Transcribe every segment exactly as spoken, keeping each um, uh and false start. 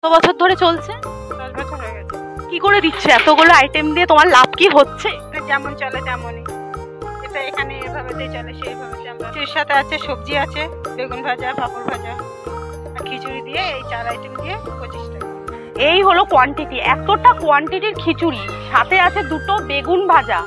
বছর ধরে চলছে? দশ বছর হয়ে গেছে। কি করে দিচ্ছে এতগুলো আইটেম দিয়ে? তোমার লাভ কি হচ্ছে? যেমন চলে তেমনই, এটা এখানে এভাবেতেই চলে সেইভাবেতে। আমরা এর সাথে আছে সবজি আছে, বেগুন ভাজা, পাপড় ভাজা আর খিচুড়ি দিয়ে এই চার আইটেম দিয়ে পঁচিশ টাকা। এই হলো কোয়ান্টিটি, এতটা কোয়ান্টিটির খিচুড়ি, সাথে আছে দুটো বেগুন ভাজা।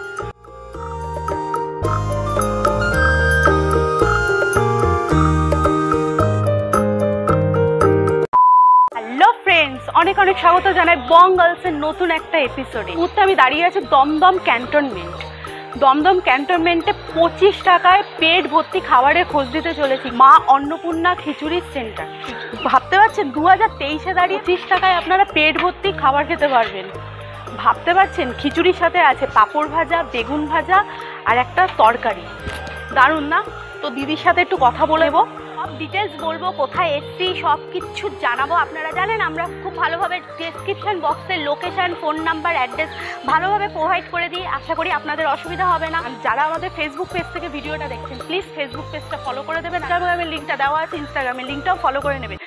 হ্যালো ফ্রেন্ডস, অনেক অনেক স্বাগত জানাই বং গার্লসের নতুন একটা এপিসোডে। মুহূর্তে আমি দাঁড়িয়ে আছি দমদম ক্যান্টনমেন্ট। দমদম ক্যান্টনমেন্টে পঁচিশ টাকায় পেট ভর্তি খাবারের খোঁজ দিতে চলেছি মা অন্নপূর্ণা খিচুড়ির সেন্টার। ভাবতে পারছেন দু হাজার তেইশে দাঁড়িয়ে পঁচিশ টাকায় আপনারা পেট ভর্তি খাবার খেতে পারবেন। ভাবতে পারছেন খিচুড়ির সাথে আছে পাঁপড় ভাজা, বেগুন ভাজা আর একটা তরকারি। দারুণ না? তো দিদির সাথে একটু কথা বলবো, সব ডিটেলস বলবো, কোথায় এসছি সব কিছু জানাবো। আপনারা জানেন আমরা খুব ভালোভাবে ডেসক্রিপশন বক্সে লোকেশান, ফোন নাম্বার, অ্যাড্রেস ভালোভাবে প্রোভাইড করে দিই। আশা করি আপনাদের অসুবিধা হবে না। যারা আমাদের ফেসবুক পেজ থেকে ভিডিওটা দেখছেন প্লিজ ফেসবুক পেজটা ফলো করে দেবেন। ইনস্টাগ্রামের লিঙ্কটা দেওয়া আছে, ইনস্টাগ্রামের লিঙ্কটাও ফলো করে নেবেন।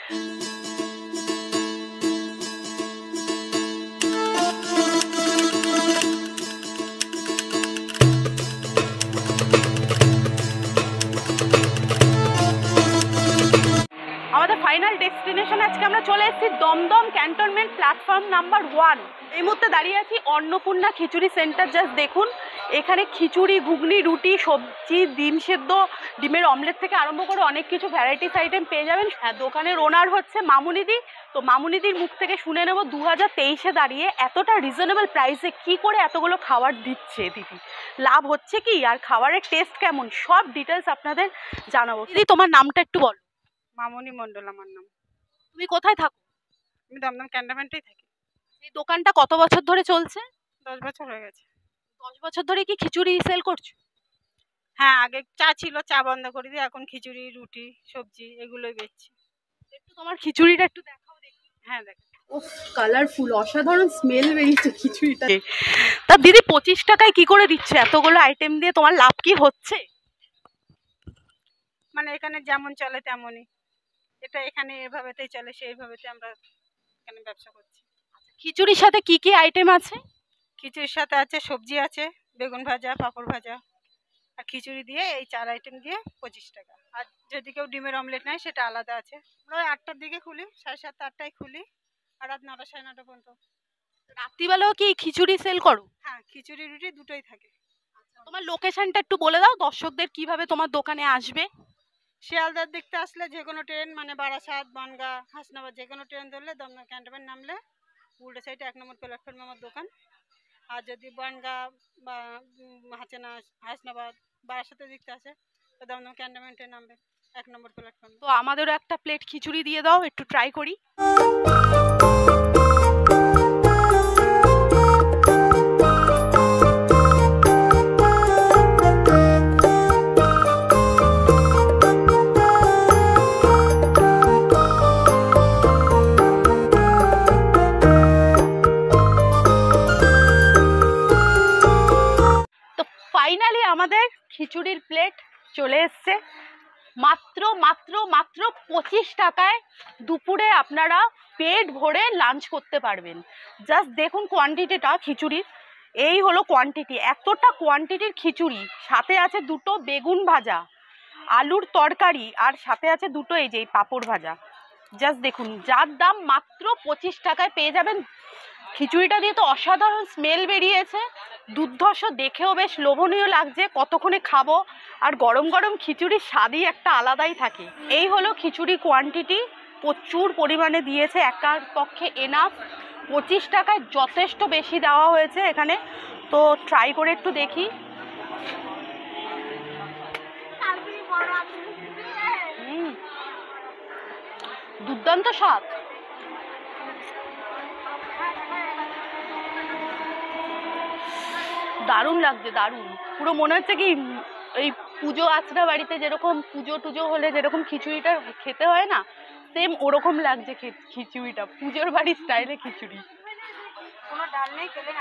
ফাইনাল ডেস্টিনেশন আজকে আমরা চলে এসেছি Dum Dum cantonment platform number one. এই মুহূর্তে দাঁড়িয়ে আছি অন্নপূর্ণা খিচুড়ি সেন্টার। জাস্ট দেখুন, এখানে খিচুড়ি, ঘুগনি, রুটি, সবজি, ডিম সেদ্ধ, ডিমের অমলেট থেকে আরম্ভ করে অনেক কিছু ভ্যারাইটিস আইটেম পেয়ে যাবেন। হ্যাঁ, দোকানের ওনার হচ্ছে মামুনিদি। তো মামুনিদির মুখ থেকে শুনে নেব দু হাজার তেইশে দাঁড়িয়ে এতটা রিজনেবল প্রাইসে কি করে এতগুলো খাবার দিচ্ছে দিদি, লাভ হচ্ছে কি, আর খাবারের টেস্ট কেমন, সব ডিটেলস আপনাদের জানাবো। দিদি তোমার নামটা একটু বলো। মামুনি মণ্ডল আমার নাম। তুমি কোথায় থাকো? আমি দমদম ক্যান্টনমেন্টেই থাকি। এই দোকানটা কত বছর ধরে চলছে? দশ বছর হয়ে গেছে। দশ বছর ধরে কি খিচুড়ি সেল করছো? হ্যাঁ, আগে চা ছিল, চা বন্ধ করে দিয়ে এখন খিচুড়ি, রুটি, সবজি এগুলোই বেচছি। একটু তোমার খিচুড়িটা একটু দেখাও দেখি। হ্যাঁ দেখ, উফ, কালারফুল, অসাধারণ স্মেল বেরিয়েছে খিচুড়িটা। তা দিদি পঁচিশ টাকায় কি করে দিচ্ছে এতগুলো আইটেম দিয়ে? তোমার লাভ কি হচ্ছে? মানে এখানে যেমন চলে তেমনই, এটা এখানে এভাবেতেই চলে সেইভাবেতে আমরা এখানে ব্যবসা করছি। খিচুড়ির সাথে কি কি আইটেম আছে? খিচুড়ির সাথে আছে সবজি আছে, বেগুন ভাজা, পাঁপড় ভাজা আর খিচুড়ি দিয়ে এই চার আইটেম দিয়ে পঁচিশ টাকা। আর যদি কেউ ডিমের অমলেট নেয় সেটা আলাদা আছে। আমরা ওই আটটার দিকে খুলি, সাড়ে সাতটা আটটায় খুলি আর রাত নটা সাড়ে নটা পর্যন্ত। রাত্রিবেলাও কি খিচুড়ি সেল করো? হ্যাঁ, খিচুড়ি রুটি দুটোই থাকে। তোমার লোকেশনটা একটু বলে দাও দর্শকদের কিভাবে তোমার দোকানে আসবে। শিয়ালদার দেখতে আসলে যে কোনো ট্রেন, মানে বারাসাত, বনগাঁ, হাসনাবাদ যে কোনো ট্রেন ধরলে দমদম ক্যান্টনমেন্ট নামলে উল্টো সাইডে এক নম্বর প্ল্যাটফর্মে আমার দোকান। আর যদি বনগাঁ বা হাচেনা, হাসনাবাদ, বারাসাতের দেখতে আসে তো দমদম ক্যান্টনমেন্টে নামবে এক নম্বর প্ল্যাটফর্মে। তো আমাদেরও একটা প্লেট খিচুড়ি দিয়ে দাও, একটু ট্রাই করি। ফাইনালি আমাদের খিচুড়ির প্লেট চলে এসছে। মাত্র মাত্র মাত্র পঁচিশ টাকায় দুপুরে আপনারা পেট ভরে লাঞ্চ করতে পারবেন। জাস্ট দেখুন কোয়ান্টিটিটা খিচুড়ির, এই হলো কোয়ান্টিটি, এতটা কোয়ান্টিটির খিচুড়ি, সাথে আছে দুটো বেগুন ভাজা, আলুর তরকারি আর সাথে আছে দুটো এই যে পাঁপড় ভাজা। জাস্ট দেখুন, যার দাম মাত্র পঁচিশ টাকায় পেয়ে যাবেন। খিচুড়িটা দিয়ে তো অসাধারণ স্মেল বেরিয়েছে, দুর্ধর্ষ, দেখেও বেশ লোভনীয় লাগছে। কতক্ষণে খাবো, আর গরম গরম খিচুড়ির স্বাদই একটা আলাদাই থাকে। এই হলো খিচুড়ি কোয়ান্টিটি, প্রচুর পরিমাণে দিয়েছে, একার পক্ষে এনাফ। পঁচিশ টাকায় যথেষ্ট বেশি দেওয়া হয়েছে এখানে। তো ট্রাই করে একটু দেখি। হুম, দুর্দান্ত স্বাদ। দারুণ লাগছে, দারুণ। পুরো মনে হচ্ছে কি এই পুজো আচরা বাড়িতে যেরকম পুজো টুজো হলে যেরকম খিচুড়িটা খেতে হয় না, সেম ওরকম লাগছে খিচুড়িটা, পুজোর বাড়ির স্টাইলে খিচুড়ি। কোনো ডাল নেই, খেলে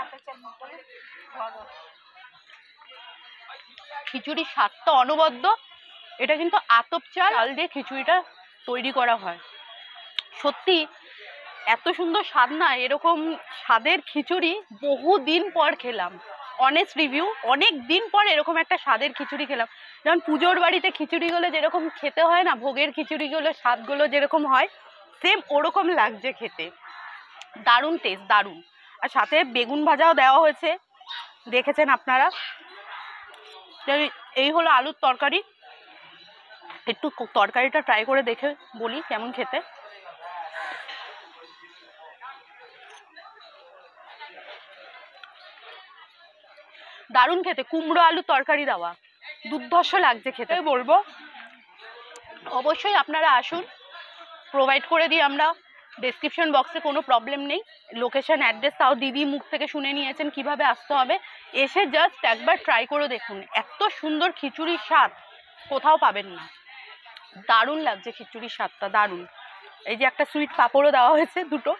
খিচুড়ির স্বাদটা অনবদ্য। এটা কিন্তু আতপ চাল দিয়ে খিচুড়িটা তৈরি করা হয়। সত্যি এত সুন্দর স্বাদ না, এরকম স্বাদের খিচুড়ি বহুদিন পর খেলাম। অনেস্ট রিভিউ, অনেক দিন পর এরকম একটা স্বাদের খিচুড়ি খেলাম। যেমন পুজোর বাড়িতে খিচুড়িগুলো যেরকম খেতে হয় না, ভোগের খিচুড়িগুলো স্বাদগুলো যেরকম হয়, সেম ওরকম লাগছে খেতে। দারুণ টেস্ট, দারুণ। আর সাথে বেগুন ভাজাও দেওয়া হয়েছে, দেখেছেন আপনারা। এই হলো আলুর তরকারি। একটু তরকারিটা ট্রাই করে দেখে বলি কেমন খেতে। দারুণ খেতে, কুমড়ো আলু তরকারি দেওয়া, দুর্ধর্ষ লাগছে খেতে বলবো। অবশ্যই আপনারা আসুন, প্রোভাইড করে দিই আমরা ডেসক্রিপশন বক্সে, কোনো প্রবলেম নেই। লোকেশন অ্যাড্রেস তাও দিদি মুখ থেকে শুনে নিয়েছেন কিভাবে আসতে হবে। এসে জাস্ট একবার ট্রাই করে দেখুন, এত সুন্দর খিচুড়ির স্বাদ কোথাও পাবেন না। দারুণ লাগছে খিচুড়ির স্বাদটা, দারুণ। এই যে একটা সুইট পাঁপড়ও দেওয়া হয়েছে, দুটো,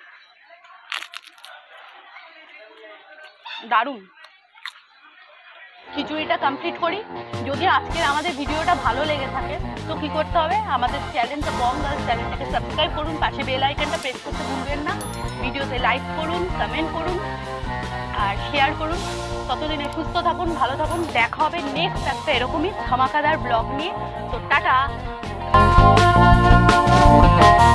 দারুণ। খিচুড়িটা কমপ্লিট করি। যদি আজকের আমাদের ভিডিওটা ভালো লেগে থাকে তো কি করতে হবে, আমাদের চ্যানেলটা বং গার্লস চ্যানেলটাকে সাবস্ক্রাইব করুন, পাশে বেল আইকনটা প্রেস করতে ভুলবেন না। ভিডিওতে লাইক করুন, কমেন্ট করুন আর শেয়ার করুন। ততদিনে সুস্থ থাকুন, ভালো থাকুন। দেখা হবে নেক্সট একটা এরকমই ধামাকাদার ব্লগ নিয়ে। তো টাটা।